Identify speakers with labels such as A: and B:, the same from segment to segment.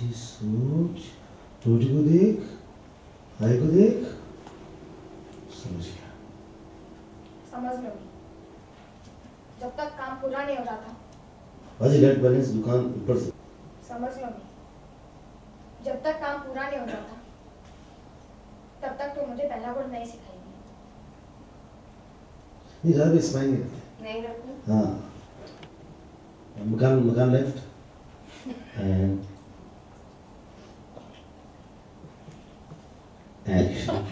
A: अच्छी सोच, टोटी को देख, आई को देख, समझ गया।
B: समझ लो जब तक काम पूरा नहीं हो जाता।
A: बाजी लाइट बैलेंस दुकान ऊपर से।
B: समझ लो जब तक काम पूरा नहीं हो जाता तब तक तो मुझे पहला वर्ड नहीं सिखाएंगे।
A: नहीं ज़्यादा स्माइल
B: नहीं रखूं।
A: हाँ मकान लेफ्ट एंड एक्शन।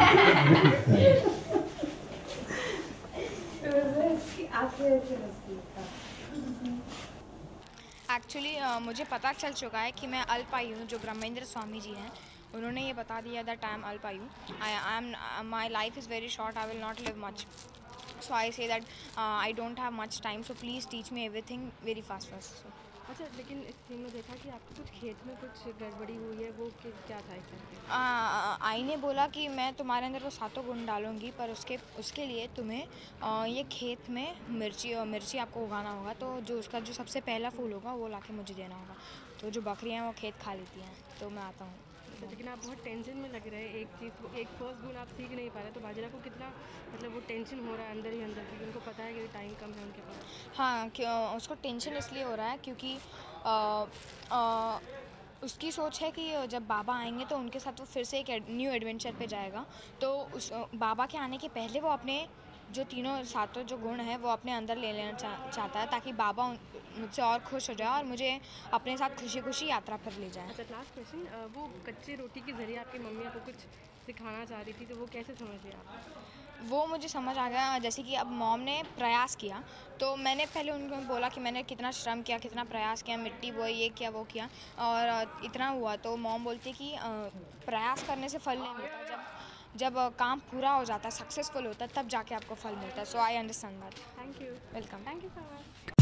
C: एक्चुअली मुझे पता चल चुका है कि मैं अल्पायु हूँ। जो ब्रह्मेंद्र स्वामी जी हैं उन्होंने ये बता दिया दैट आई एम अल्पायु। I am my life is very short, I will not live much, so I say that I don't have much time, so please teach me everything very fast.
D: अच्छा, लेकिन इस film में देखा कि आपको कुछ खेत में कुछ गड़बड़ी हुई है, वो क्या था exactly?
C: आई ने बोला कि मैं तुम्हारे अंदर वो सातों गुण डालूंगी, पर उसके लिए तुम्हें ये खेत में मिर्ची आपको उगाना होगा। तो जो उसका जो सबसे पहला फूल होगा वो लाके मुझे देना होगा। तो जो बकरियां हैं वो खेत खा लेती हैं, तो मैं आता हूँ।
D: लेकिन आप बहुत टेंशन में लग रहे हैं, एक फर्स्ट गुण आप सीख नहीं पा रहे, तो बाजरा को कितना मतलब वो टेंशन हो रहा है अंदर ही अंदर, क्योंकि उनको पता है कि टाइम कम है उनके पास।
C: हाँ, उसको टेंशन इसलिए हो रहा है क्योंकि उसकी सोच है कि जब बाबा आएंगे तो उनके साथ वो फिर से एक न्यू एडवेंचर पे जाएगा। तो उस बाबा के आने के पहले वो अपने जो सातों जो गुण हैं वो अपने अंदर ले लेना चाहता है, ताकि बाबा मुझसे और खुश हो जाए और मुझे अपने साथ खुशी खुशी यात्रा पर ले जाए।
D: अच्छा, लास्ट क्वेश्चन, वो कच्चे रोटी के ज़रिए आपकी मम्मी आपको कुछ सिखाना चाह रही थी, तो वो कैसे समझ लिया आप?
C: वो मुझे समझ आ गया। जैसे कि अब मॉम ने प्रयास किया, तो मैंने पहले उनको बोला कि मैंने कितना श्रम किया, कितना प्रयास किया, मिट्टी बोई, ये किया वो किया और इतना हुआ। तो मॉम बोलती है कि प्रयास करने से फल नहीं मिलता, जब काम पूरा हो जाता है, सक्सेसफुल होता है, तब जाके आपको फल मिलता है। So I understand that.
D: Thank you.
C: Welcome.
D: Thank you so much.